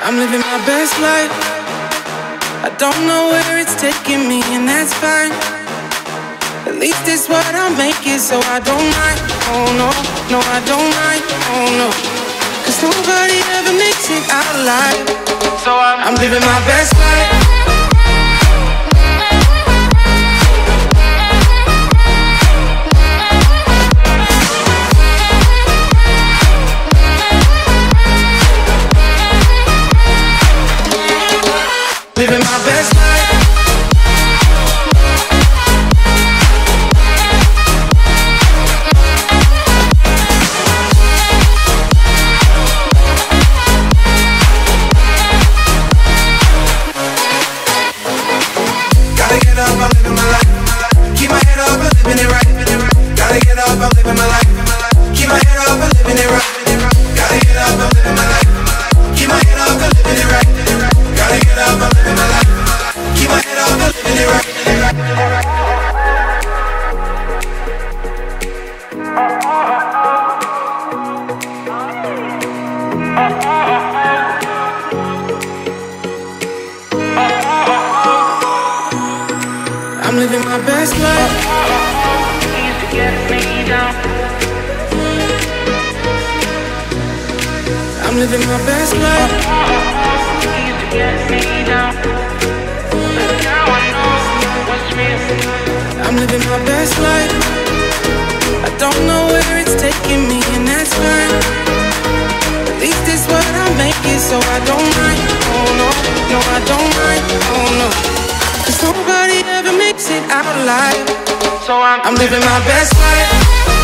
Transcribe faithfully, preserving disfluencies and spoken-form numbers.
I'm living my best life. I don't know where it's taking me, and that's fine. At least it's what I'll make it, so I don't mind. Oh no, no I don't mind. Oh no, cause nobody ever makes it out alive. So I'm, I'm living my best life. Living my best life. Gotta get up, I'm living my life. Keep my head up, I'm living it right. Gotta get up, I'm living my life. Keep my head up, I'm living it right. Gotta get up, I'm living my life. Keep my head up, I'm living it right. Gotta get up, I'm living my life. Keep my head up, I'm living it right. I'm living my best life. Used to get me down. I'm living my best life. Used to get me down. But now I know what's real. I'm living my best life. I don't know where it's taking me, and that's fine. At least it's what I'll make it, so I don't mind. Oh no, no I don't mind. Oh no, cause nobody ever makes it out alive. So I'm, I'm living my best life.